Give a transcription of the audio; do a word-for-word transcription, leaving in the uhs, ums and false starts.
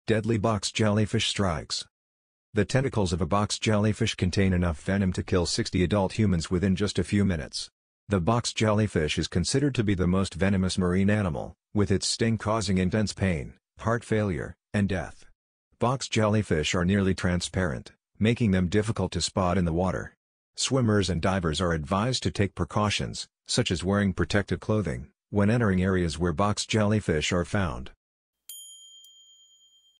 Deadly Box Jellyfish Strikes. The tentacles of a box jellyfish contain enough venom to kill sixty adult humans within just a few minutes. The box jellyfish is considered to be the most venomous marine animal, with its sting causing intense pain, heart failure, and death. Box jellyfish are nearly transparent, making them difficult to spot in the water. Swimmers and divers are advised to take precautions, such as wearing protective clothing, when entering areas where box jellyfish are found.